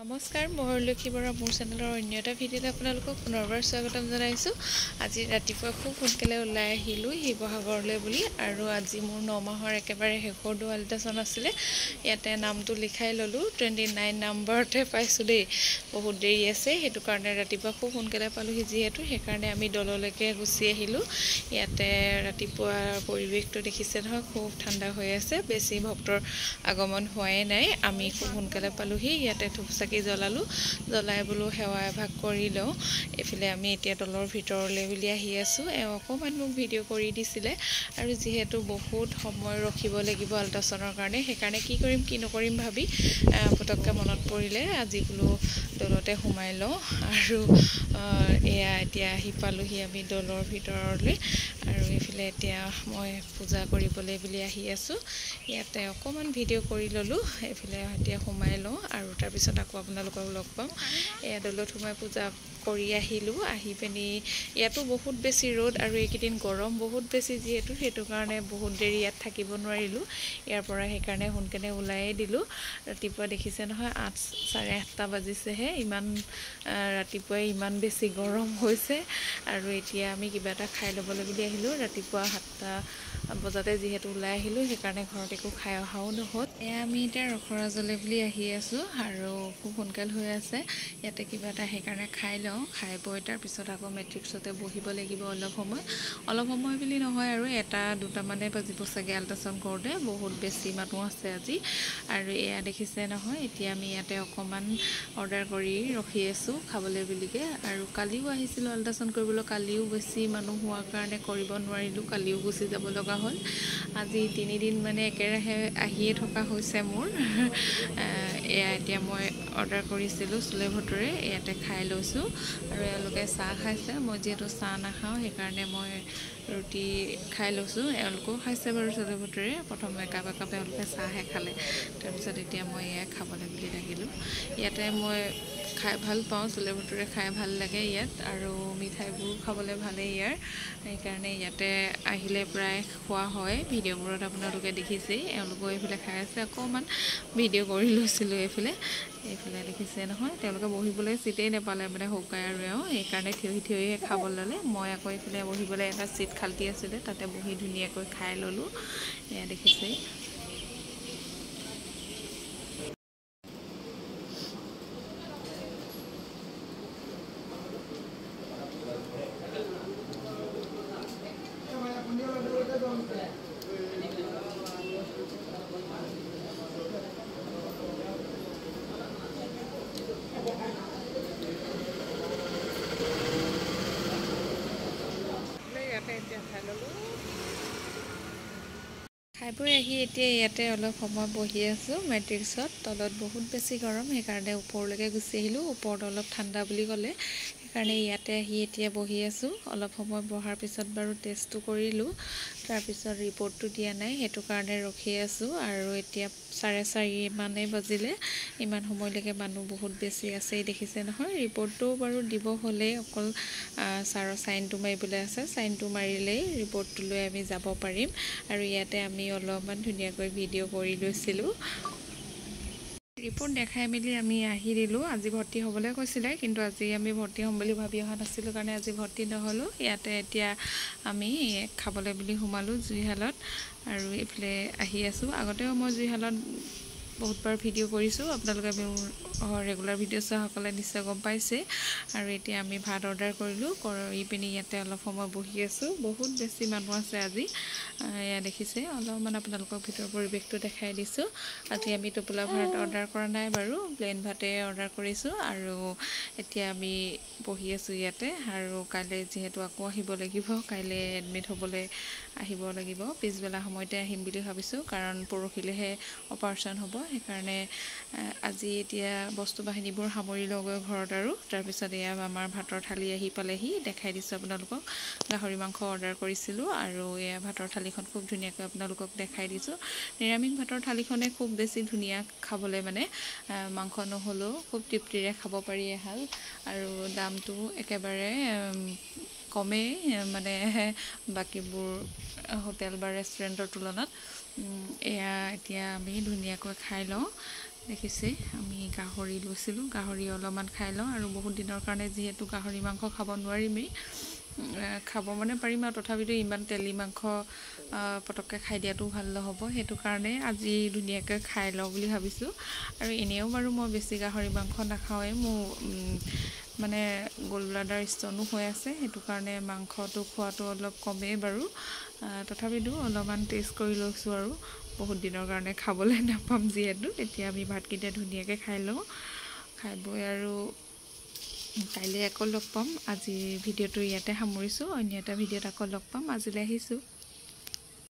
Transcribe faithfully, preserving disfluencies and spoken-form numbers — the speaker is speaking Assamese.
নমস্কাৰ মই লক্ষী বৰা মোৰ চেনেলৰ অন্য এটা ভিডিঅ'ত আপোনালোকক পুনৰবাৰ স্বাগতম জনাইছোঁ। আজি ৰাতিপুৱা খুব সোনকালে ওলাই আহিলোঁ শিৱসাগৰলৈ বুলি আৰু আজি মোৰ ন মাহৰ একেবাৰে শেষৰ দল আল্ট্ৰাচাউণ্ড আছিলে। ইয়াতে নামটো লিখাই ল'লোঁ, টুৱেণ্টি নাইন নাম্বাৰতে পাইছোঁ দেই। বহুত দেৰি আছে, সেইটো কাৰণে ৰাতিপুৱা খুব সোনকালে পালোঁহি যিহেতু সেইকাৰণে আমি দললৈকে গুচি আহিলোঁ। ইয়াতে ৰাতিপুৱা পৰিৱেশটো দেখিছে নহয়, খুব ঠাণ্ডা হৈ আছে, বেছি ভক্তৰ আগমন হোৱাই নাই। আমি খুব সোনকালে পালোঁহি। ইয়াতে ধূপ চাকি জ্বলালোঁ, জ্বলাই বোলো সেৱা এভাগ কৰি লওঁ। এইফালে আমি এতিয়া দলৰ ভিতৰলৈ বুলি আহি আছোঁ। এওঁ অকণমান মোক ভিডিঅ' কৰি দিছিলে আৰু যিহেতু বহুত সময় ৰখিব লাগিব আল্ট্ৰাচাউণ্ডৰ কাৰণে, সেইকাৰণে কি কৰিম কি নকৰিম ভাবি পটককৈ মনত পৰিলে আজি বোলো দলতে সোমাই লওঁ। আৰু এয়া এতিয়া আহি পালোঁহি আমি দলৰ ভিতৰলৈ আৰু এইফালে এতিয়া মই পূজা কৰিবলৈ বুলি আহি আছোঁ। ইয়াতে অকণমান ভিডিঅ' কৰি ল'লোঁ, এইফালে এতিয়া সোমাই লওঁ আৰু তাৰপিছত আকৌ আপোনালোকক লগ পাম। এয়া দলত সোমাই পূজা কৰি আহিলোঁ। আহি পিনি ইয়াতো বহুত বেছি ৰ'দ আৰু এইকেইদিন গৰম বহুত বেছি যিহেতু, সেইটো কাৰণে বহুত দেৰি ইয়াত থাকিব নোৱাৰিলোঁ। ইয়াৰ পৰা সেইকাৰণে সোনকালে ওলাইয়ে দিলোঁ। ৰাতিপুৱা দেখিছে নহয়, আঠ চাৰে আঠটা বাজিছেহে, ইমান ৰাতিপুৱাই ইমান বেছি গৰম হৈছে। আৰু এতিয়া আমি কিবা এটা খাই ল'বলৈ বুলি আহিলোঁ। ৰাতিপুৱা সাতটা বজাতে যিহেতু ওলাই আহিলোঁ, সেইকাৰণে ঘৰত একো খাই অহাও নহ'ল। এয়া আমি এতিয়া ৰখৰাজলৈ বুলি আহি আছোঁ আৰু খুব সোনকাল হৈ আছে। ইয়াতে কিবা এটা সেইকাৰণে খাই লওঁ, খাই বৈ তাৰপিছত আকৌ মেট্ৰিক্সতে বহিব লাগিব অলপ সময়। অলপ সময় বুলি নহয় আৰু এটা দুটামানে বাজিব চাগে আল্ট্ৰাচাউণ্ড কৰোঁতে, বহুত বেছি মানুহ আছে আজি। আৰু এয়া দেখিছে নহয়, এতিয়া আমি ইয়াতে অকণমান অৰ্ডাৰ কৰি ৰখি আছোঁ খাবলৈ বুলিকৈ। আৰু কালিও আহিছিলোঁ আল্ট্ৰাচাউণ্ড কৰিবলৈ, কালিও বেছি মানুহ হোৱাৰ কাৰণে কৰিব নোৱাৰিলোঁ, কালিও গুচি যাব লগা হ'ল। আজি তিনিদিন মানে একেৰাহে আহিয়ে থকা হৈছে মোৰ। এয়া এতিয়া মই অৰ্ডাৰ কৰিছিলোঁ চোলে ভটোৰে, ইয়াতে খাই লৈছোঁ আৰু এওঁলোকে চাহ খাইছে। মই যিহেতু চাহ নাখাওঁ সেইকাৰণে মই ৰুটি খাই লৈছোঁ। এওঁলোকেও খাইছে বাৰু চোলে ভটোৰে, প্ৰথম একাপ একাপ এওঁলোকে চাহহে খালে, তাৰপিছত এতিয়া মই এয়া খাবলৈ বুলি লাগিলোঁ। ইয়াতে মই খাই ভাল পাওঁ, চোলে ভটোৰে খাই ভাল লাগে ইয়াত, আৰু মিঠাইবোৰো খাবলৈ ভালেই ইয়াৰ, সেইকাৰণে ইয়াতে আহিলে প্ৰায় খোৱা হয়। ভিডিঅ'বোৰত আপোনালোকে দেখিছেই, এওঁলোকেও এইফালে খাই আছে। অকণমান ভিডিঅ' কৰি লৈছিলোঁ এইফালে। এইফালে দেখিছে নহয়, তেওঁলোকে বহিবলৈ ছিটেই নাপালে মানে শুকাই আৰু এওঁ, সেইকাৰণে থিয়হি থিয়হিয়ে খাব ল'লে। মই আকৌ এইফালে বহিবলৈ এটা ছিট খালী আছিলে, তাতে বহি ধুনীয়াকৈ খাই ল'লোঁ। এয়া দেখিছেই। ইয়াতে এতিয়া খাই ল'লোঁ। খাই বৈ আহি এতিয়া ইয়াতে অলপ সময় বহি আছোঁ মেট্ৰিক্সত। তলত বহুত বেছি গৰম, সেইকাৰণে ওপৰলৈকে গুচি আহিলোঁ। ওপৰত অলপ ঠাণ্ডা বুলি ক'লে, সেইকাৰণে ইয়াতে আহি এতিয়া বহি আছোঁ। অলপ সময় বহাৰ পিছত বাৰু টেষ্টটো কৰিলোঁ, তাৰপিছত ৰিপৰ্টটো দিয়া নাই, সেইটো কাৰণে ৰখি আছোঁ। আৰু এতিয়া চাৰে চাৰিমানেই বাজিলে, ইমান সময়লৈকে মানুহ বহুত বেছি আছেই দেখিছে নহয়। ৰিপৰ্টটো বাৰু দিব হ'লেই, অকল ছাৰৰ চাইনটো মাৰিবলৈ আছে, চাইনটো মাৰিলেই ৰিপৰ্টটো লৈ আমি যাব পাৰিম। আৰু ইয়াতে আমি অলপমান ধুনীয়াকৈ ভিডিঅ' কৰি লৈছিলোঁ। ৰিপৰ্ট দেখাই মেলি আমি আহি দিলোঁ। আজি ভৰ্তি হ'বলৈ কৈছিলে, কিন্তু আজি আমি ভৰ্তি হ'ম বুলি ভাবি অহা নাছিলোঁ কাৰণে আজি ভৰ্তি নহ'লোঁ। ইয়াতে এতিয়া আমি খাবলৈ বুলি সোমালোঁ জুইশালত আৰু এইফালে আহি আছোঁ। আগতেও মই জুইশালত বহুতবাৰ ভিডিঅ' কৰিছোঁ, আপোনালোকে মোৰ ৰেগুলাৰ ভিডিঅ' চোৱাসকলে নিশ্চয় গম পাইছে। আৰু এতিয়া আমি ভাত অৰ্ডাৰ কৰিলোঁ, কৰি পিনি ইয়াতে অলপ সময় বহি আছোঁ। বহুত বেছি মানুহ আছে আজি, এয়া দেখিছে। অলপমান আপোনালোকক ভিতৰৰ পৰিৱেশটো দেখাই দিছোঁ। আজি আমি টোপোলা ভাত অৰ্ডাৰ কৰা নাই বাৰু, প্লেইন ভাতে অৰ্ডাৰ কৰিছোঁ। আৰু এতিয়া আমি বহি আছোঁ ইয়াতে, আৰু কাইলৈ যিহেতু আকৌ আহিব লাগিব, কাইলৈ এডমিট হ'বলৈ আহিব লাগিব। পিছবেলা সময়তে আহিম বুলি ভাবিছোঁ, কাৰণ পৰহিলৈহে অপাৰেশ্যন হ'ব। সেইকাৰণে আজি এতিয়া বস্তু বাহিনীবোৰ সামৰি লওঁগৈ ঘৰত, আৰু তাৰপিছত এয়া আমাৰ ভাতৰ থালি আহি পালেহি। দেখাই দিছোঁ আপোনালোকক, গাহৰি মাংস অৰ্ডাৰ কৰিছিলোঁ আৰু এয়া ভাতৰ থালিখন খুব ধুনীয়াকৈ আপোনালোকক দেখাই দিছোঁ। নিৰামিষ ভাতৰ থালিখনে খুব বেছি ধুনীয়া খাবলৈ, মানে মাংস নহ'লেও খুব তৃপ্তিৰে খাব পাৰি এহাল, আৰু দামটো একেবাৰে কমেই, মানে বাকীবোৰ হোটেল বা ৰেষ্টুৰেণ্টৰ তুলনাত। এয়া এতিয়া আমি ধুনীয়াকৈ খাই লওঁ। দেখিছে আমি গাহৰি লৈছিলোঁ, গাহৰি অলপমান খাই লওঁ আৰু বহুত দিনৰ কাৰণে যিহেতু গাহৰি মাংস খাব নোৱাৰিমেই, খাব মানে পাৰিম আৰু তথাপিতো ইমান তেলি মাংস পটককৈ খাই দিয়াটো ভাল নহ'ব, সেইটো কাৰণে আজি ধুনীয়াকৈ খাই লওঁ বুলি ভাবিছোঁ। আৰু এনেও বাৰু মই বেছি গাহৰি মাংস নাখাওঁৱেই, মোৰ মানে গলব্লাডাৰ ষ্টনো হৈ আছে, সেইটো কাৰণে মাংসটো খোৱাটো অলপ কমেই বাৰু। তথাপিতো অলপমান টেষ্ট কৰি লৈছোঁ আৰু বহুত দিনৰ কাৰণে খাবলৈ নাপাম যিহেতু। এতিয়া আমি ভাতকেইটা ধুনীয়াকৈ খাই লওঁ, খাই বৈ আৰু কাইলৈ আকৌ লগ পাম। আজি ভিডিঅ'টো ইয়াতে সামৰিছোঁ, অন্য এটা ভিডিঅ'ত আকৌ লগ পাম। আজিলৈ আহিছোঁ।